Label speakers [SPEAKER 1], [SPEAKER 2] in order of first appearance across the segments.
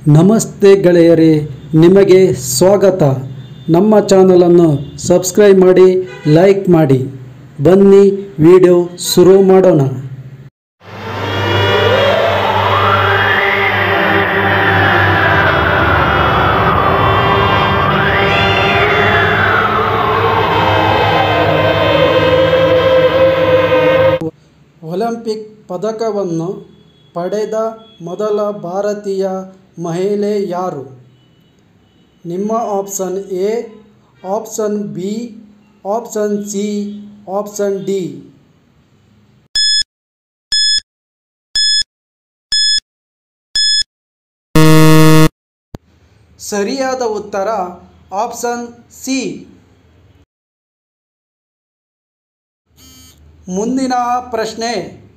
[SPEAKER 1] ನಮಸ್ತೆ ಗೆಳೆಯರೇ, ನಿಮಗೆ ಸ್ವಾಗತ. ನಮ್ಮ ಚಾನಲನ್ನು ಸಬ್ಸ್ಕ್ರೈಬ್ ಮಾಡಿ, ಲೈಕ್ ಮಾಡಿ. ಬನ್ನಿ ವಿಡಿಯೋ ಶುರು ಮಾಡೋಣ. ಒಲಿಂಪಿಕ್ ಪದಕವನ್ನು ಪಡೆದ ಮೊದಲ ಭಾರತೀಯ ಮಹಿಳೆ ಯಾರು? ನಿಮ್ಮ option A, option B, option C, option D. ಸರಿಯಾದ ಉತ್ತರ ಆಪ್ಷನ್ ಸಿ. ಮುಂದಿನ ಪ್ರಶ್ನೆ.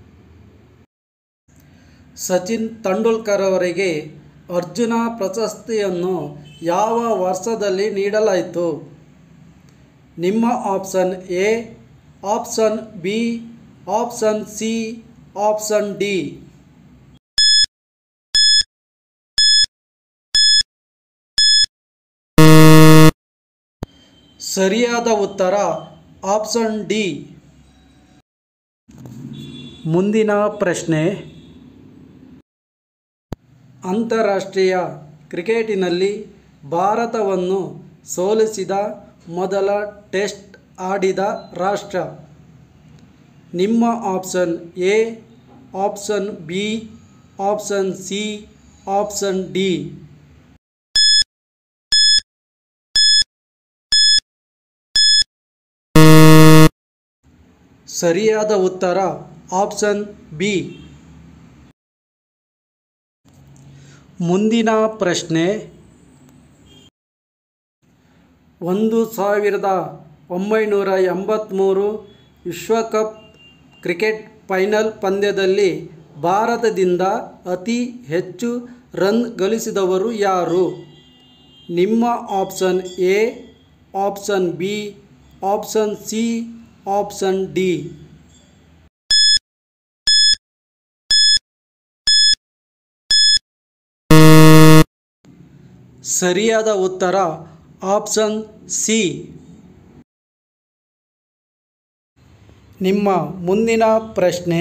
[SPEAKER 1] ಸಚಿನ್ ತೆಂಡೂಲ್ಕರ್ ಅವರಿಗೆ ಅರ್ಜುನ ಪ್ರಶಸ್ತಿಯನ್ನು ಯಾವ ವರ್ಷದಲ್ಲಿ ನೀಡಲಾಯಿತು? ನಿಮ್ಮ option A, option B, option C, option D. ಸರಿಯಾದ ಉತ್ತರ ಆಪ್ಷನ್ ಡಿ. ಮುಂದಿನ ಪ್ರಶ್ನೆ. ಅಂತಾರಾಷ್ಟ್ರೀಯ ಕ್ರಿಕೆಟಿನಲ್ಲಿ ಭಾರತವನ್ನು ಸೋಲಿಸಿದ ಮೊದಲ ಟೆಸ್ಟ್ ಆಡಿದ ರಾಷ್ಟ್ರ? ನಿಮ್ಮ option A, option B, option C, option D. ಸರಿಯಾದ ಉತ್ತರ ಆಪ್ಷನ್ ಬಿ. ಮುಂದಿನ ಪ್ರಶ್ನೆ. 1983 ವಿಶ್ವಕಪ್ ಕ್ರಿಕೆಟ್ ಫೈನಲ್ ಪಂದ್ಯದಲ್ಲಿ ಭಾರತದಿಂದ ಅತಿ ಹೆಚ್ಚು ರನ್ ಗಳಿಸಿದವರು ಯಾರು? ನಿಮ್ಮ option A, option B, option C, option D. ಸರಿಯಾದ ಉತ್ತರ ಆಪ್ಷನ್ ಸಿ. ನಿಮ್ಮ ಮುಂದಿನ ಪ್ರಶ್ನೆ.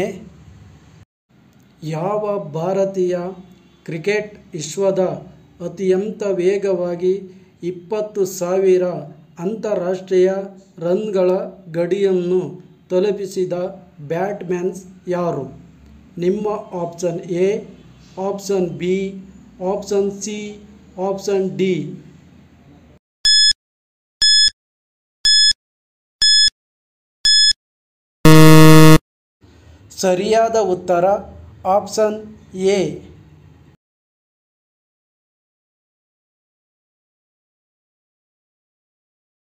[SPEAKER 1] ಯಾವ ಭಾರತೀಯ ಕ್ರಿಕೆಟ್ ವಿಶ್ವದ ಅತ್ಯಂತ ವೇಗವಾಗಿ 20,000 ಅಂತಾರಾಷ್ಟ್ರೀಯ ರನ್ಗಳ ಗಡಿಯನ್ನು ತಲುಪಿಸಿದ ಬ್ಯಾಟ್ಸ್ಮನ್ ಯಾರು? ನಿಮ್ಮ option A, option B, option C, option D. ಸರಿಯಾದ ಉತ್ತರ ಆಪ್ಷನ್ ಎ.